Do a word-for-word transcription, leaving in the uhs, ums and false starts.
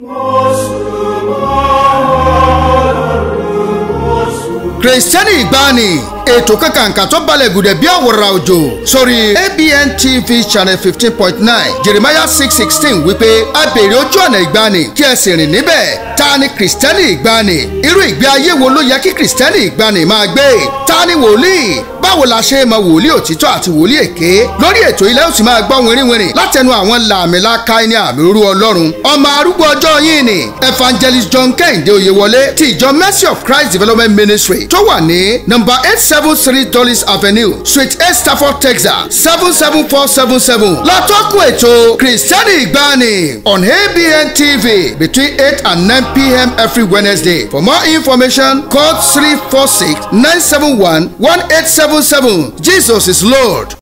Kìrìsìtẹ́nì ìgbàanì ètò kankanka tó balẹ̀ gùdẹ̀ bí àwòrán òjò sórí A B N T V channel fifteen point nine Jeremiah six sixteen wípé a béèrè ojú ọ̀nà ìgbàanì kí ẹ sì rìn níbẹ̀. Ta ni kìrìsìtẹ́nì ìgbàanì? Irú ìgbé ayé wo ló yẹ kí kìrìsìtẹ́nì ìgbàanì máa gbé? Ta ni wòlíì? Báwo la ṣe mọ wòlíì òtítọ́ àti wòlíì èké? Lórí ètò ilẹ̀ ó sì máa gbọ́ wìnrìnwìnrìn látẹnu àwọn làmìlaka ẹni àmì òru Ọlọ́run. Ọmọ arúgbó ọjọ́ yìí ni Evangelist John Kẹ́hìndé Oyèwọlé ti ìjọ Mercy of Christ Development Ministry tó wà ní number eight seven three Dulles Avenue Suite eight Stafford Texas seven seven four seven seven. Látọ́kùn ètò Kìrìsìtẹ́nì ìgbàanì on A B N T V between eight and nine p m every Wednesday. For more information, call three four six nine seven one one eight seven seven. Jesus is Lord.